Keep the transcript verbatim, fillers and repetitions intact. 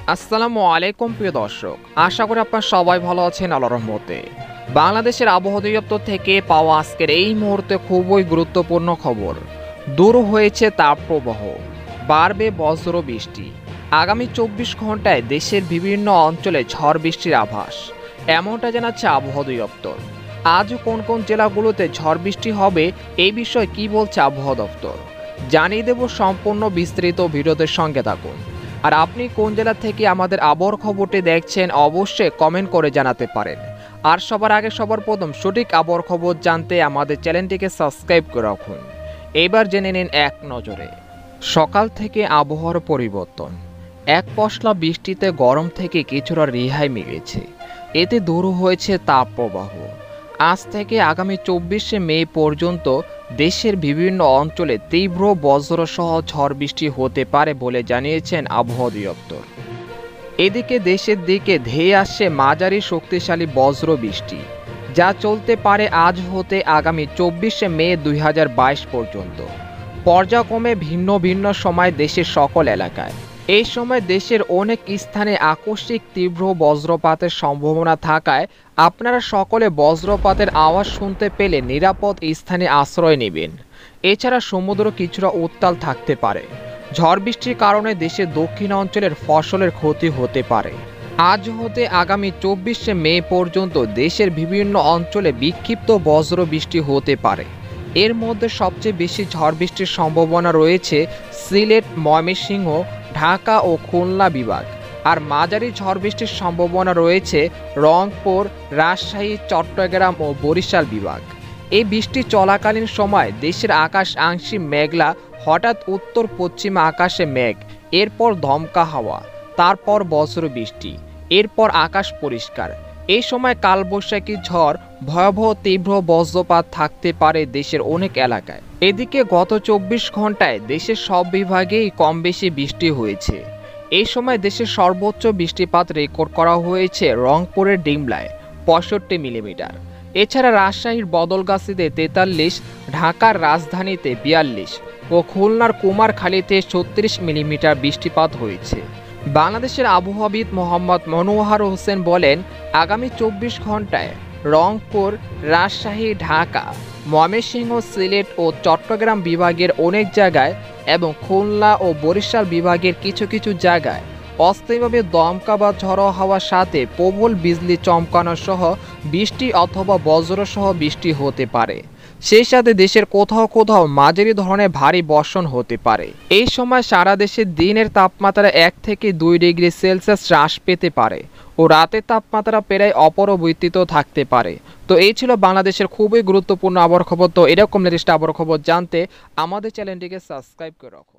আসসালামু আলাইকুম প্রিয় দর্শক, আশা করি আপনারা সবাই ভালো আছেন আল্লাহর রহমতে। বাংলাদেশের আবহাওয়া অধিদপ্তর থেকে পাওয়া আজকের এই মুহূর্তে খুবই গুরুত্বপূর্ণ খবর। দূর হয়েছে তাপপ্রবাহ, বাড়বে বজ্র বৃষ্টি। আগামী চব্বিশ ঘন্টায় দেশের বিভিন্ন অঞ্চলে ঝড় বৃষ্টির আভাস, এমনটা জানাচ্ছে আবহাওয়া অধিদপ্তর। আজও কোন কোন জেলাগুলোতে ঝড় বৃষ্টি হবে এই বিষয়ে কি বলছে আবহাওয়া দপ্তর জানিয়ে দেব। সম্পূর্ণ বিস্তারিত ভিডিওদের সঙ্গে থাকুন। আর আপনি কোন জেলা থেকে আমাদের আবহাওয়ার খবরটি দেখছেন অবশ্যই কমেন্ট করে জানাতে পারেন। আর সবার আগে সবার প্রথম সঠিক আবহাওয়ার খবর জানতে আমাদের চ্যানেলটিকে সাবস্ক্রাইব করে রাখুন। এবার জেনে নিন এক নজরে সকাল থেকে আবহাওয়ার পরিবর্তন। এক পশলা বৃষ্টিতে গরম থেকে কিছুটা রেহাই মিলেছে, এতে দূর হয়েছে তাপপ্রবাহ। আজ থেকে আগামী চব্বিশে মে পর্যন্ত দেশের বিভিন্ন অঞ্চলে তীব্র বজ্রসহ ঝড় বৃষ্টি হতে পারে বলে জানিয়েছেন আবহাওয়া অধিদপ্তর। এদিকে দেশের দিকে ধেয়ে আসছে মাঝারি শক্তিশালী বজ্র বৃষ্টি, যা চলতে পারে আজ হতে আগামী চব্বিশে মে দুই হাজার বাইশ পর্যন্ত। পর্যায়ক্রমে ভিন্ন ভিন্ন সময় দেশের সকল এলাকায়। এই সময় দেশের অনেক স্থানে আকস্মিক তীব্র বজ্রপাতের সম্ভাবনা থাকায় আপনারা সকলে বজ্রপাতের আওয়াজ শুনতে পেলে নিরাপদ স্থানে আশ্রয় নেবেন। এছাড়া সমুদ্র কিছুটা উত্তাল থাকতে পারে। ঝড় বৃষ্টির কারণে দেশের দক্ষিণ অঞ্চলের ফসলের ক্ষতি হতে পারে। আজ হতে আগামী চব্বিশে মে পর্যন্ত দেশের বিভিন্ন অঞ্চলে বিক্ষিপ্ত বজ্র বৃষ্টি হতে পারে। এর মধ্যে সবচেয়ে বেশি ঝড় বৃষ্টির সম্ভাবনা রয়েছে সিলেট, ময়মনসিংহ, ঢাকা ও খুলনা বিভাগ। আর মাঝারি ঝড় বৃষ্টির সম্ভাবনা রয়েছে রংপুর, রাজশাহী, চট্টগ্রাম ও বরিশাল বিভাগ। এই বৃষ্টি চলাকালীন সময় দেশের আকাশ আংশিক মেঘলা, হঠাৎ উত্তর পশ্চিম আকাশে মেঘ, এরপর দমকা হাওয়া, তারপর বজ্র বৃষ্টি, এরপর আকাশ পরিষ্কার। এই সময় কালবৈশাখী ঝড়, ভয়াবহ তীব্র বজ্রপাত থাকতে পারে দেশের অনেক এলাকায়। এদিকে গত চব্বিশ ঘন্টায় দেশের সব বিভাগেই কম বেশি বৃষ্টি হয়েছে। এই সময় দেশের সর্বোচ্চ বৃষ্টিপাত রেকর্ড করা হয়েছে রংপুরের ডিমলায় পঁয়ষট্টি মিলিমিটার। এছাড়া রাজশাহীর বদলগাছিতে তেতাল্লিশ, ঢাকার রাজধানীতে বিয়াল্লিশ ও খুলনার কুমারখালীতে ছত্রিশ মিলিমিটার বৃষ্টিপাত হয়েছে। বাংলাদেশের আবহাওয়াবিদ মোহাম্মদ মনোয়ার হোসেন বলেন, আগামী চব্বিশ ঘন্টায় রংপুর, রাজশাহী, ঢাকা, ময়মনসিংহ, সিলেট ও চট্টগ্রাম বিভাগের অনেক জায়গায় এবং খুলনা ও বরিশাল বিভাগের কিছু কিছু জায়গায় অস্থায়ীভাবে দমকা বা ঝড়ো হাওয়ার সাথে প্রবল বিজলি চমকানো সহ বৃষ্টি অথবা বজ্রসহ বৃষ্টি হতে পারে। সেই সাথে দেশের কোথাও কোথাও মাঝারি ধরনের ভারী বর্ষণ হতে পারে। এই সময় সারা দেশে দিনের তাপমাত্রা এক থেকে দুই ডিগ্রি সেলসিয়াস হ্রাস পেতে পারে ও রাতের তাপমাত্রা প্রায় অপরিবর্তিত থাকতে পারে। তো এই ছিল বাংলাদেশের খুবই গুরুত্বপূর্ণ আবহাওয়ার খবর। তো এরকম লেটেস্ট আবহাওয়ার খবর জানতে আমাদের চ্যানেলটিকে সাবস্ক্রাইব করে রাখুন।